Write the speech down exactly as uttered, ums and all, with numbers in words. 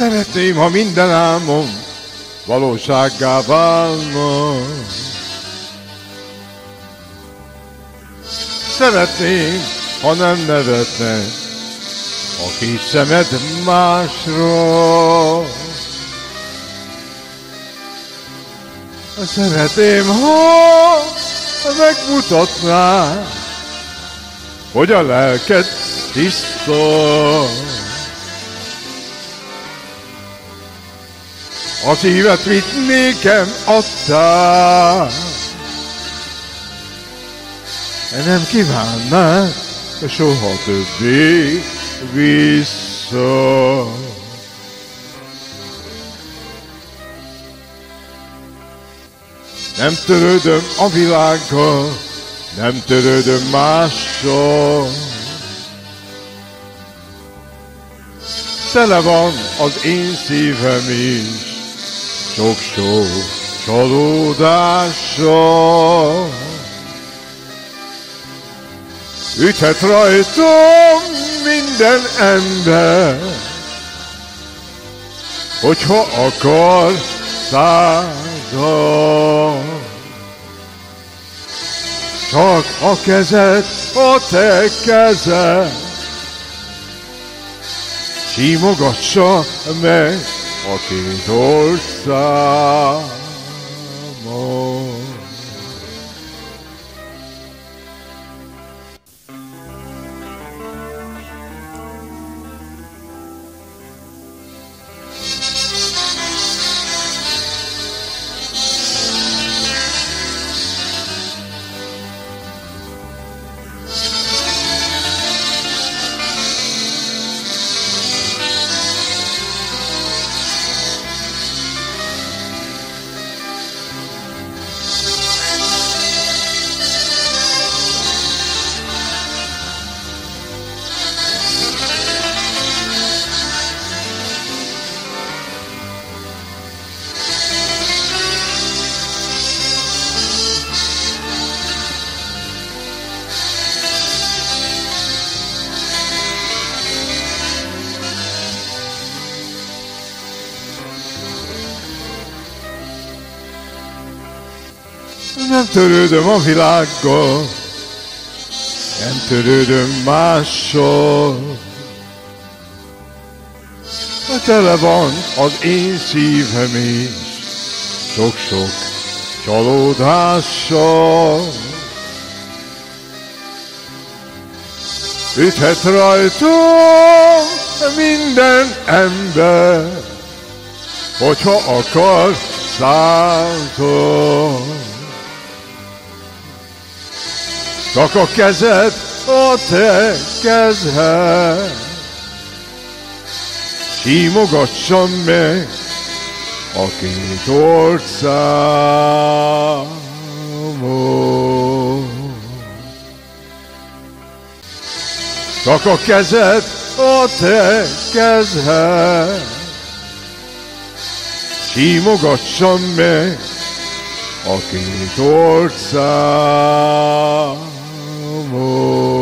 Szeretném, ha minden álmom valósággá válna. Szeretném, ha nem nevetne a két szemed másra. Szeretném, ha megmutatná, hogy a lelked tiszta. A szívet mit nékem adtál, nem kívánnál soha többé vissza. Nem törődöm a világgal, nem törődöm mással. Tele van az én szívem is sok-sok csalódással. Üthet rajtam minden ember, hogyha akar százal. Csak a kezed, a te kezed símogassa meg a két orszámot. Nem törődöm a világgal, nem törődöm mással. Tele van az én szívem is sok-sok csalódással. Üthet rajtam minden ember, hogyha akar százal. Csak a kezed, a te kezed símogatsa meg a két orszámot. Csak a kezed, a te kezed símogatsa meg a két orszámot.